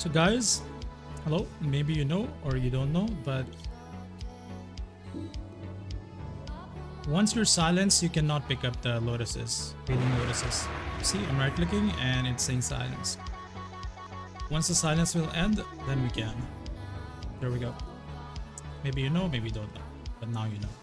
So guys, hello, maybe you know or you don't know, but once you're silenced, you cannot pick up the lotuses, reading lotuses. See, I'm right clicking and it's saying silence. Once the silence will end, then we can. There we go. Maybe you know, maybe you don't know, but now you know.